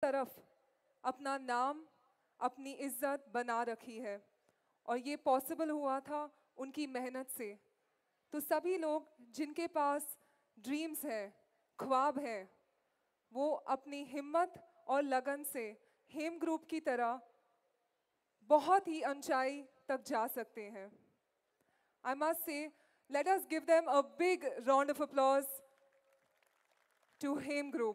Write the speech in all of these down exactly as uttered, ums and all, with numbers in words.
तरफ अपना नाम, अपनी इज्जत बना रखी है और ये पॉसिबल हुआ था उनकी मेहनत से। तो सभी लोग जिनके पास ड्रीम्स हैं, ख्वाब हैं, वो अपनी हिम्मत और लगन से हेम ग्रुप की तरह बहुत ही ऊंचाई तक जा सकते हैं। I must say, let us give them a big round of applause to Hem group.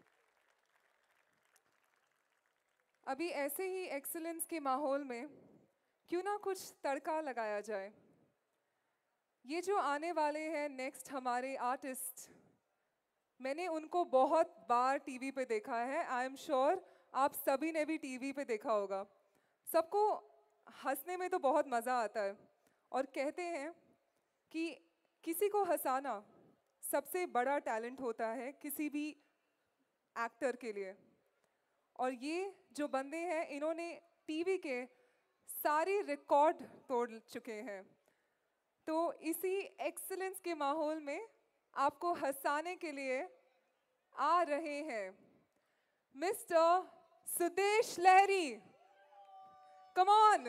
अभी ऐसे ही एक्सीलेंस के माहौल में क्यों ना कुछ तड़का लगाया जाए। ये जो आने वाले हैं नेक्स्ट हमारे आर्टिस्ट, मैंने उनको बहुत बार टीवी पे देखा है। आई एम श्योर आप सभी ने भी टीवी पे देखा होगा। सबको हंसने में तो बहुत मज़ा आता है और कहते हैं कि किसी को हंसाना सबसे बड़ा टैलेंट होता है किसी भी एक्टर के लिए। और ये जो बंदे हैं, इन्होंने टीवी के सारे रिकॉर्ड तोड़ चुके हैं। तो इसी एक्सीलेंस के माहौल में आपको हंसाने के लिए आ रहे हैं mister Sudesh Lahri. Come on.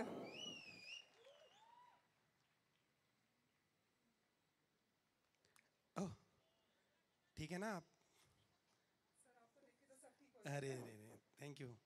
Oh, ठीक है ना आप? अरे अरे अरे, थैंक यू।